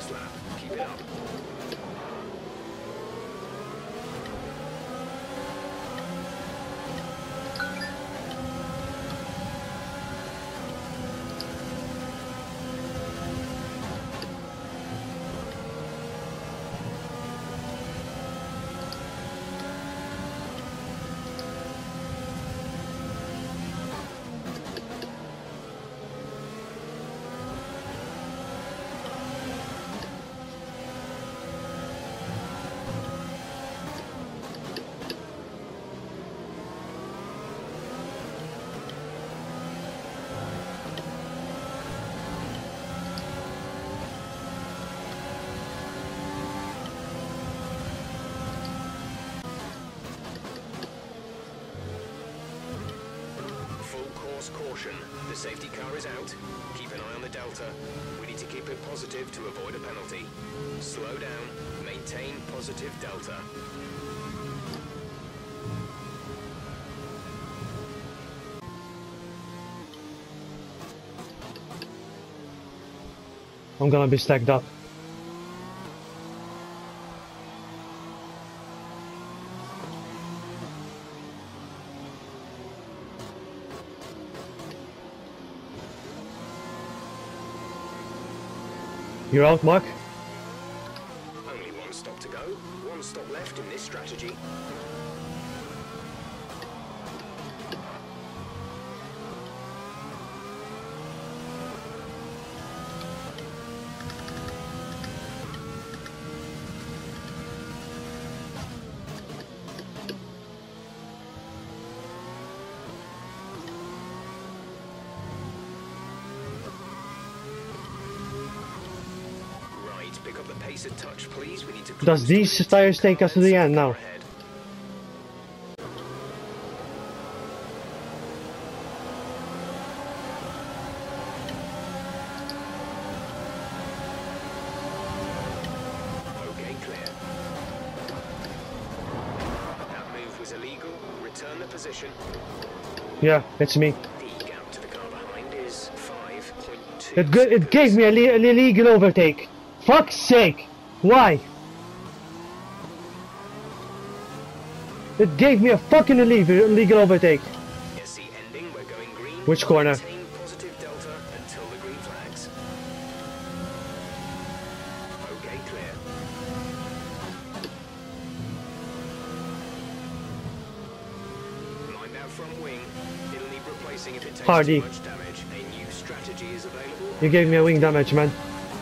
first lap. Keep it up. Caution, the safety car is out. Keep an eye on the Delta. We need to keep it positive to avoid a penalty. Slow down, maintain positive Delta. I'm gonna be stacked up. You're out, Mark? Only one stop to go. One stop left in this strategy. Pick up the pace a touch, please. We need to. Does these tires take us to the end now? Okay, clear. That move was illegal. Return the position. Yeah, it's me. The gap to the car behind is 5.2. It gave me an illegal overtake. Fuck's sake! Why? It gave me a fucking illegal overtake. SC ending, we're going green. Which corner? Maintain positive Delta until the green flags. Okay, clear. Mind that front wing. It'll need replacing if it takes Hardy. too much damage. A new strategy is available. You gave me a wing damage, man.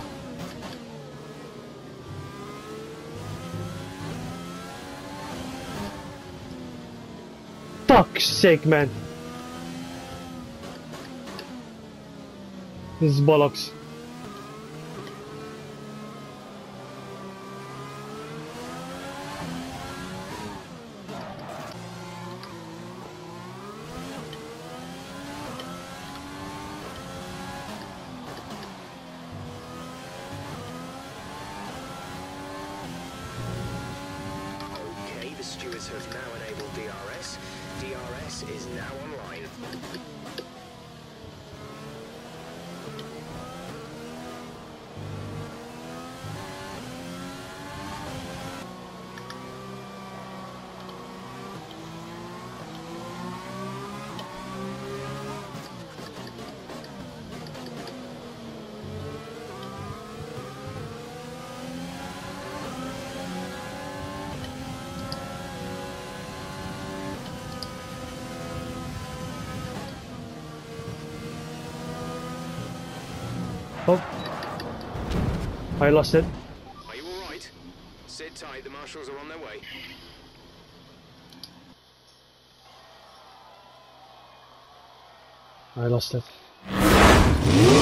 Fuck's sake, man. This is bollocks. Okay, the stewards have now enabled DRS. DRS is now online. Oh. I lost it. Are you alright? Sit tight, the marshals are on their way. I lost it.